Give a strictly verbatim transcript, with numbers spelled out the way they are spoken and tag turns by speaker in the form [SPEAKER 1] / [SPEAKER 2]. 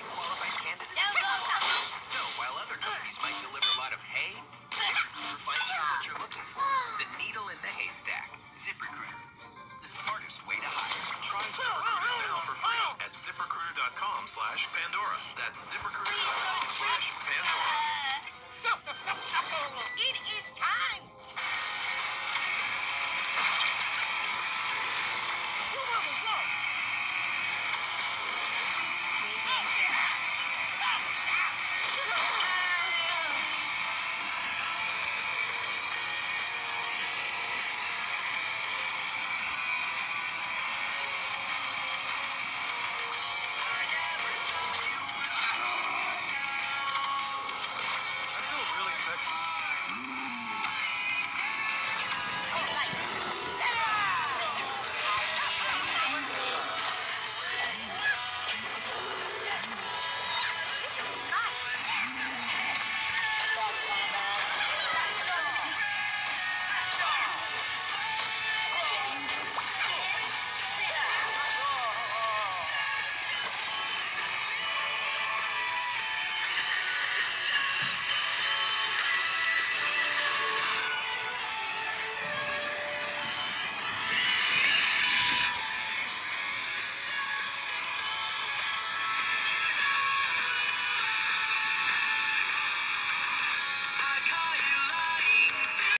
[SPEAKER 1] qualified candidates to work. So while other companies might deliver a lot of hay, ZipRecruiter finds you what you're looking for. The needle in the haystack. ZipRecruiter. The smartest way to hire. Try ZipRecruiter now for free at ZipRecruiter.com slash Pandora. That's ZipRecruiter.com slash Pandora.
[SPEAKER 2] It is time